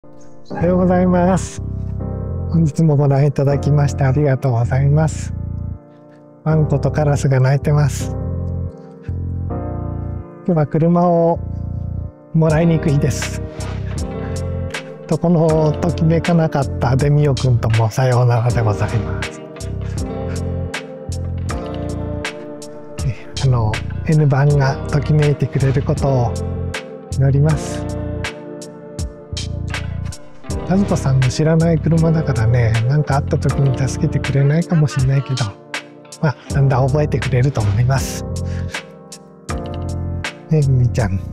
おはようございます。本日もご覧いただきましてありがとうございます。ワンコとカラスが鳴いてます。今日は車をもらいに行く日です。このときめかなかったデミオくんともさようならでございます。N 番がときめいてくれることを祈ります。和子さんの知らない車だからね、何かあった時に助けてくれないかもしれないけど、だんだん覚えてくれると思います。ね、みーちゃん。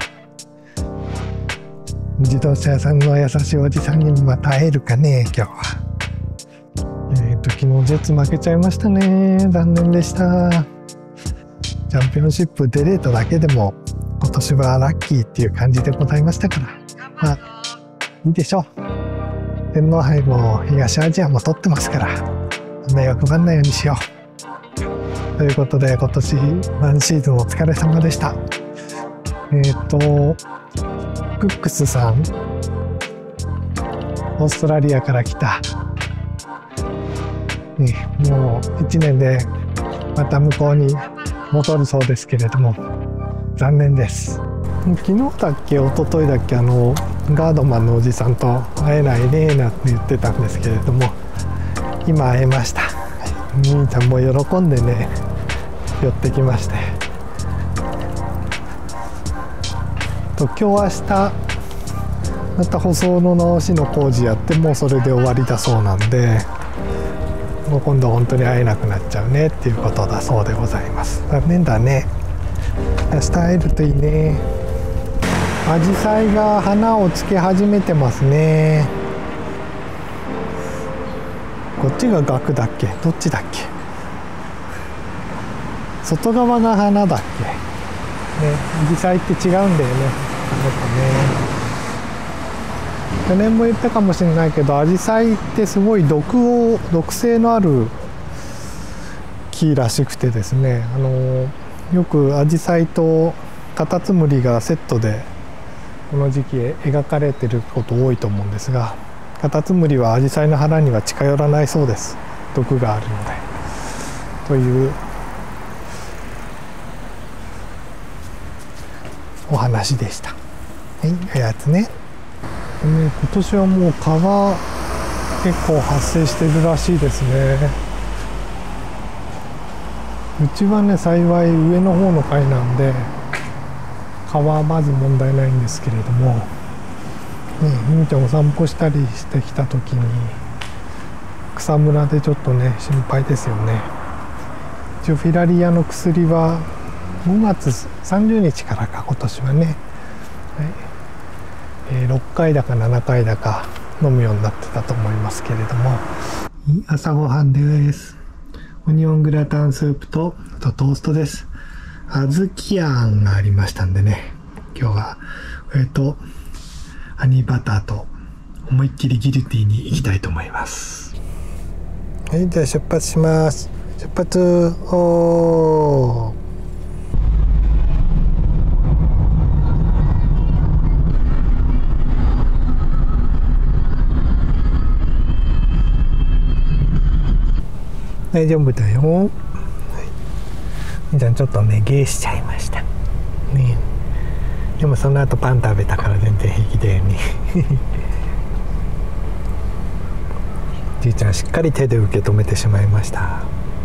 自動車屋さんの優しいおじさんにもまた会えるかね、今日は。昨日ジェッツ負けちゃいましたね。残念でした。チャンピオンシップ出れただけでも今年はラッキーっていう感じでございましたから、いいでしょう。天皇杯も東アジアも取ってますから、あんまり欲張んないようにしよう。ということで、今年ワンシーズンお疲れ様でした。クックスさん、オーストラリアから来た、もう1年でまた向こうに戻るそうですけれども、残念です。昨日だっけ一昨日だっけ、ガードマンのおじさんと会えないねなんて言ってたんですけれども、今会えました。みーちゃんも喜んでね寄ってきまして、今日明日また舗装の直しの工事やって、もうそれで終わりだそうなんで、もう今度本当に会えなくなっちゃうねっていうことだそうでございます。残念だね。明日会えるといいね。アジサイが花をつけ始めてますね。こっちがガクだっけ、どっちだっけ。外側が花だっけね。アジサイって違うんだよね。去年も言ったかもしれないけど、アジサイってすごい毒性のある木らしくてですね、よくアジサイとカタツムリがセットでこの時期描かれてること多いと思うんですが、カタツムリはアジサイの花には近寄らないそうです。毒があるので。というお話でした。はい、やつね。今年はもう蚊が結構発生してるらしいですね。うちはね、幸い上の方の階なんで蚊はまず問題ないんですけれども、みみちゃんお散歩したりしてきた時に草むらでちょっとね心配ですよね。一応フィラリアの薬は5月30日からか、今年はね、6回だか7回だか飲むようになってたと思いますけれども、朝ごはんです。オニオングラタンスープとトーストです。小豆あんがありましたんでね、今日はハニーバターと思いっきりギルティーに行きたいと思います。はい、じゃあ出発します。出発。おー。大丈夫だよ。はい、みーちゃんちょっとねゲーしちゃいましたね。でもその後パン食べたから全然平気だよね。じいちゃんしっかり手で受け止めてしまいました。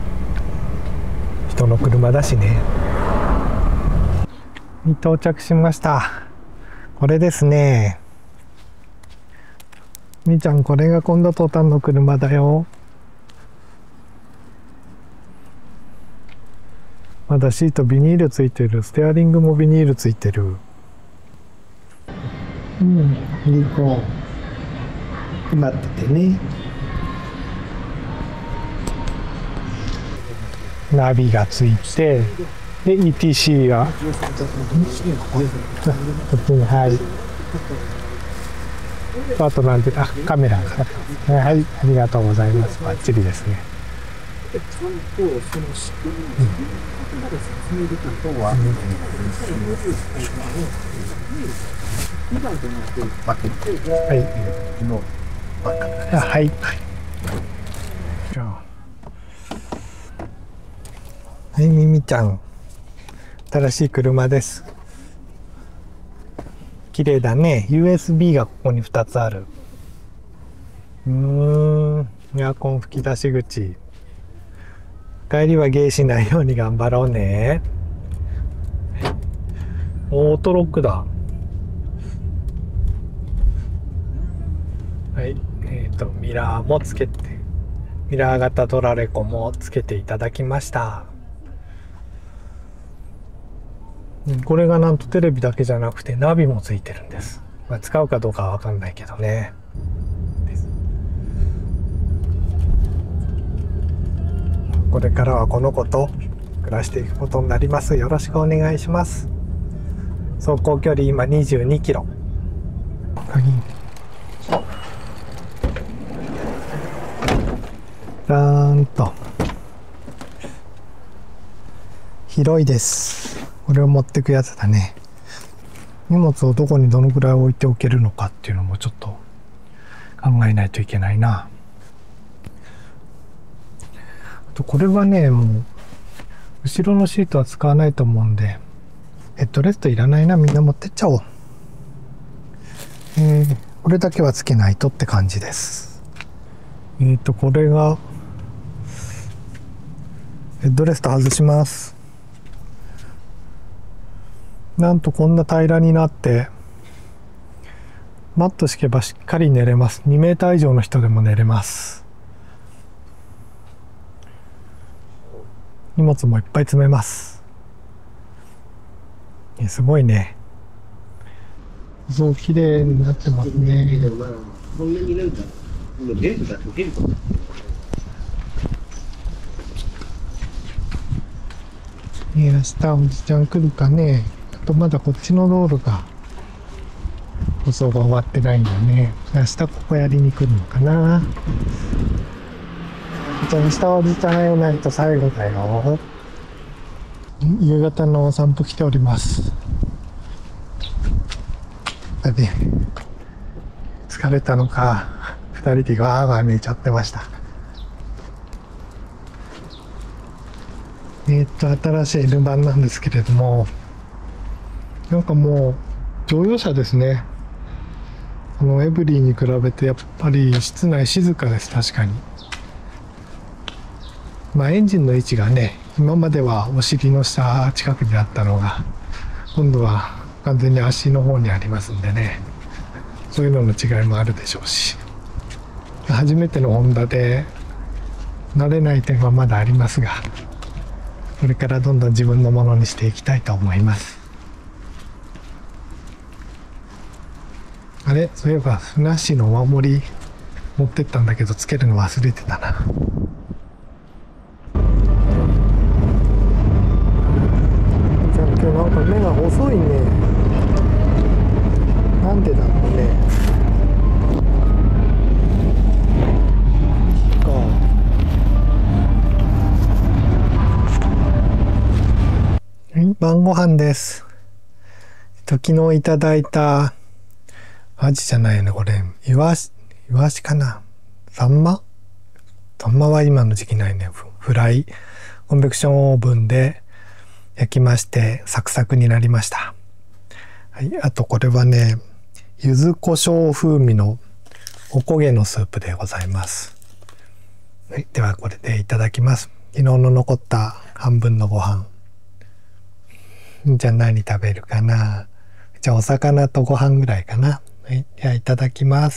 人の車だしね。到着しました。これですね。みーちゃん、これが今度トータンの車だよ。まだシートビニールついてる。ステアリングもビニールついてる。いい子。待っててね。ナビがついて、で ETC がこっちに、はい。あとなんて、カメラが、はい、ありがとうございます。バッチリですね。ちゃんとその仕組みまで説明できるとは、 バケツはい。 のバッカです。 あ、はい。じゃあ。はい、ミミちゃん。新しい車です。綺麗だね。USB がここに2つある。エアコン吹き出し口。帰りはゲーしないように頑張ろうね。オートロックだ。はい。ミラーもつけて、ミラー型ドラレコもつけていただきました。これがなんとテレビだけじゃなくてナビもついてるんです。まあ、使うかどうかはわかんないけどね。これからはこの子と暮らしていくことになります。よろしくお願いします。走行距離今22キロ。だーんと広いです。これを持ってくやつだね。荷物をどこにどのくらい置いておけるのかっていうのもちょっと考えないといけないな。あとこれはね、もう後ろのシートは使わないと思うんで、ヘッドレストいらないな。みんな持ってっちゃおう。これだけはつけないとって感じです。これがヘッドレスト外します。なんとこんな平らになってマット敷けばしっかり寝れます。2メーター以上の人でも寝れます。荷物もいっぱい詰めます。すごいね。そう綺麗になってますね。明日おじちゃん来るかね。あとまだこっちの道路が舗装が終わってないんだね。明日ここやりに来るのかな。じゃあ明日はおじちゃん会えないと最後だよ。夕方のお散歩来ております。で疲れたのか2人でガーガー寝ちゃってました。新しい N 版なんですけれども、なんかもう乗用車ですね。エブリィに比べてやっぱり室内静かです。確かに。まあエンジンの位置がね、今まではお尻の下近くにあったのが今度は完全に足の方にありますんでね、そういうのの違いもあるでしょうし、初めてのホンダで慣れない点はまだありますが、これからどんどん自分のものにしていきたいと思います。あれ、そういえばふなっしーのお守り持ってったんだけどつけるの忘れてたな。じゃあ今日なんか目が細いね。なんでだろうね。晩ご飯です。昨日いただいたアジじゃないよね、これイワシかな。サンマは今の時期ないね。フライコンベクションオーブンで焼きましてサクサクになりました。はい、あとこれはね、柚子胡椒風味のおこげのスープでございます。はい、ではこれでいただきます。昨日の残った半分のご飯。じゃあ何食べるかな。じゃあお魚とご飯ぐらいかな。はい、じゃあいただきます。